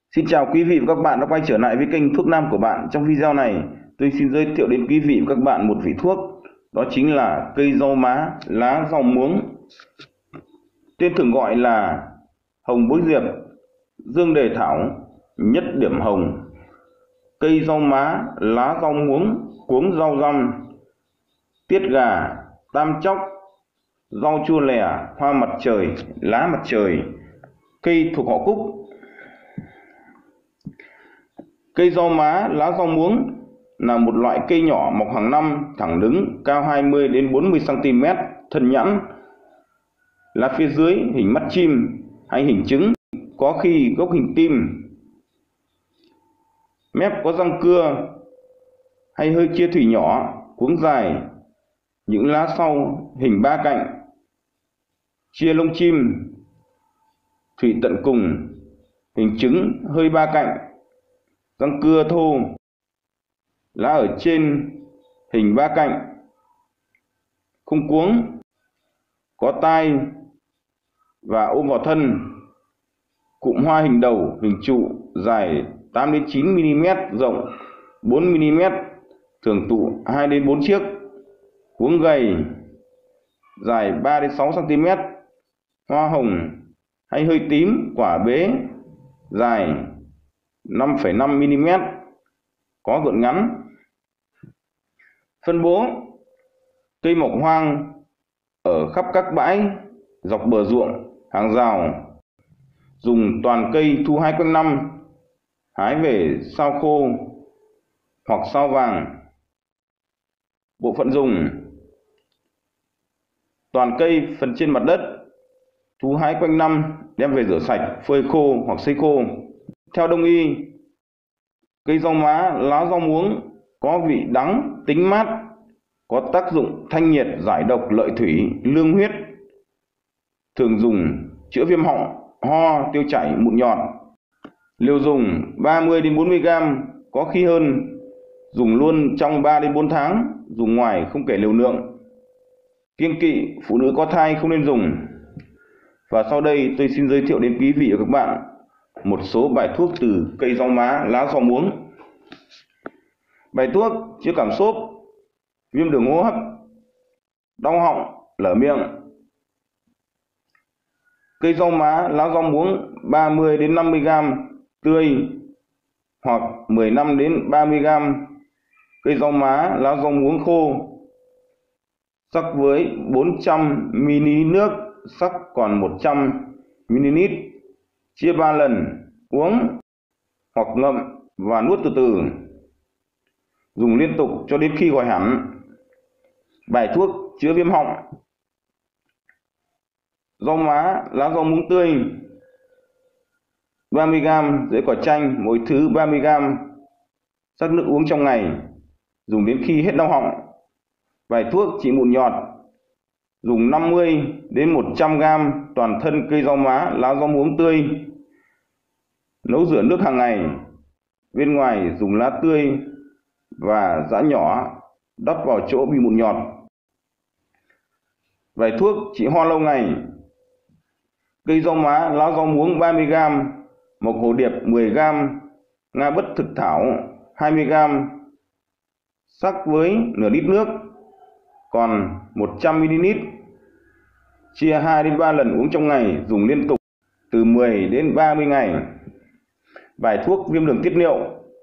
Xin chào quý vị và các bạn đã quay trở lại với kênh Thuốc Nam của bạn. Trong video này, tôi xin giới thiệu đến quý vị và các bạn một vị thuốc, đó chính là cây rau má, lá rau muống. Tên thường gọi là hồng bối diệp, dương đề thảo, nhất điểm hồng. Cây rau má, lá rau muống, cuống rau răm, tiết gà, tam chóc, rau chua lè, hoa mặt trời, lá mặt trời. Cây thuộc họ cúc. Cây rau má, lá rau muống là một loại cây nhỏ mọc hàng năm, thẳng đứng, cao 20 đến 40 cm, thân nhẵn. Lá phía dưới hình mắt chim hay hình trứng, có khi gốc hình tim. Mép có răng cưa hay hơi chia thùy nhỏ, cuống dài. Những lá sau hình ba cạnh, chia lông chim, thùy tận cùng, hình trứng hơi ba cạnh, răng cưa thô. Lá ở trên hình ba cạnh, không cuống, có tai và ôm vào thân. Cụm hoa hình đầu, hình trụ, dài 8 đến 9 mm, rộng 4 mm, thường tụ 2 đến 4 chiếc. Cuống gầy, dài 3 đến 6 cm, hoa hồng hay hơi tím, quả bế, dài 5,5 mm, có gợn ngắn. Phân bố: cây mọc hoang ở khắp các bãi, dọc bờ ruộng, hàng rào. Dùng toàn cây thu hái quanh năm, hái về sao khô hoặc sao vàng. Bộ phận dùng: toàn cây phần trên mặt đất, thu hái quanh năm, đem về rửa sạch, phơi khô hoặc sấy khô. Theo Đông y, cây rau má, lá rau muống có vị đắng, tính mát, có tác dụng thanh nhiệt, giải độc, lợi thủy, lương huyết. Thường dùng chữa viêm họng, ho, tiêu chảy, mụn nhọt. Liều dùng 30 đến 40 g, có khi hơn. Dùng luôn trong 3 đến 4 tháng, dùng ngoài không kể liều lượng. Kiêng kỵ: phụ nữ có thai không nên dùng. Và sau đây tôi xin giới thiệu đến quý vị và các bạn một số bài thuốc từ cây rau má, lá rau muống. Bài thuốc chữa cảm xúc, viêm đường hô hấp, đau họng, lở miệng. Cây rau má, lá rau muống 30 đến 50 g tươi hoặc 15 đến 30 g. Cây rau má, lá rau muống khô, sắc với 400 ml nước, sắc còn 100 ml. Chia 3 lần, uống hoặc ngậm và nuốt từ từ. Dùng liên tục cho đến khi khỏi hẳn. Bài thuốc chữa viêm họng: rau má, lá rau muống tươi 30 g, rễ cỏ chanh mỗi thứ 30 g, sắc nước uống trong ngày, dùng đến khi hết đau họng. Bài thuốc trị mụn nhọt: dùng 50 đến 100 g toàn thân cây rau má, lá rau muống tươi, nấu rửa nước hàng ngày. Bên ngoài dùng lá tươi và giã nhỏ đắp vào chỗ bị mụn nhọt. Bài thuốc trị ho lâu ngày: cây rau má, lá rau muống 30 g, mộc hồ điệp 10 g, nga bất thực thảo 20 g, sắc với nửa lít nước, còn 100 ml. Chia 2 đến 3 lần uống trong ngày, dùng liên tục từ 10 đến 30 ngày. Bài thuốc viêm đường tiết niệu: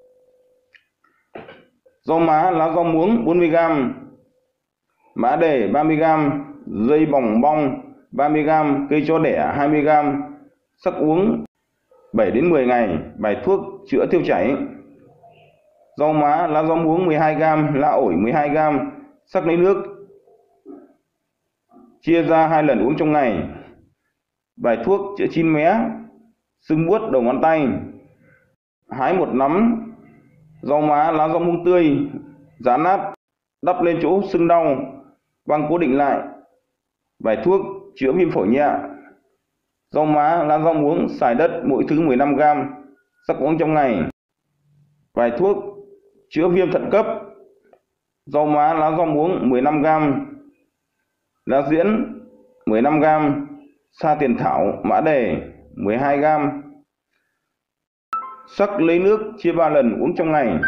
rau má, lá rau muống 40 g, mã đề 30 g, dây bòng bong 30 g, cây chó đẻ 20 g, sắc uống 7 đến 10 ngày. Bài thuốc chữa tiêu chảy: rau má, lá rau muống 12 g, lá ổi 12 g, sắc lấy nước, chia ra 2 lần uống trong ngày. Bài thuốc chữa chín mé, sưng buốt đầu ngón tay: hái một nắm rau má, lá rau muống tươi, giã nát, đắp lên chỗ sưng đau, băng cố định lại. Bài thuốc chữa viêm phổi nhẹ: rau má, lá rau muống, xài đất mỗi thứ 15 g, sắc uống trong ngày. Bài thuốc chữa viêm thận cấp: rau má, lá rau muống 15 g, lá diễn 15 g, sa tiền thảo, mã đề 12 g. Sắc lấy nước chia 3 lần uống trong ngày.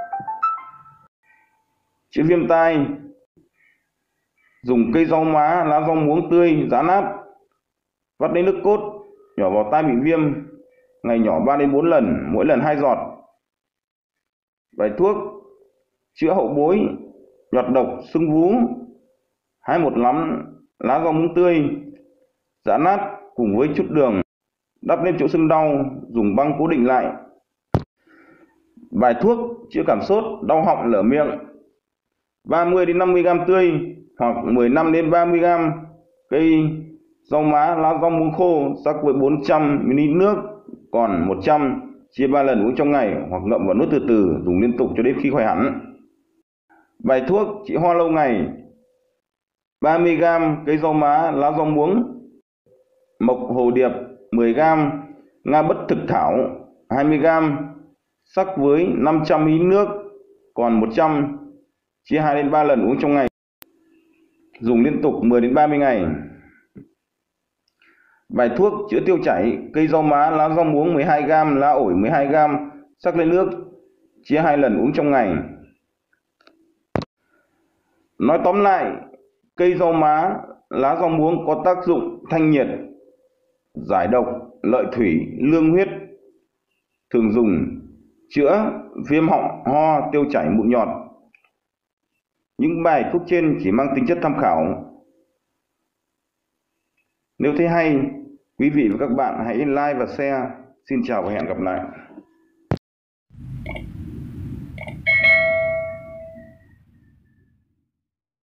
Chữa viêm tai, dùng cây rau má, lá rau muống tươi giã nát, vắt lấy nước cốt, nhỏ vào tai bị viêm, ngày nhỏ 3 đến 4 lần, mỗi lần 2 giọt. Bài thuốc chữa hậu bối, nhọt độc, sưng vú, hái một nắm lá rau muống tươi giã nát cùng với chút đường, đắp lên chỗ sưng đau, dùng băng cố định lại. Bài thuốc chữa cảm sốt, đau họng, lở miệng, 30 đến 50 g tươi hoặc 15 đến 30 g cây rau má, lá rau muống khô sắc với 400 ml nước, còn 100 chia 3 lần uống trong ngày hoặc ngậm vào nuốt từ từ, dùng liên tục cho đến khi khỏi hẳn. Bài thuốc trị ho lâu ngày, 30 g cây rau má, lá rau muống, mộc hồ điệp 10 g, nga bất thực thảo 20 g sắc với 500 ml nước, còn 100 chia 2 đến 3 lần uống trong ngày, dùng liên tục 10 đến 30 ngày. Bài thuốc chữa tiêu chảy, cây rau má, lá rau muống 12 g, lá ổi 12 g, sắc lên nước, chia 2 lần uống trong ngày. Nói tóm lại, cây rau má, lá rau muống có tác dụng thanh nhiệt, giải độc, lợi thủy, lương huyết, thường dùng chữa viêm họng, ho, tiêu chảy, mụn nhọt. Những bài thuốc trên chỉ mang tính chất tham khảo. Nếu thấy hay, quý vị và các bạn hãy like và share. Xin chào và hẹn gặp lại.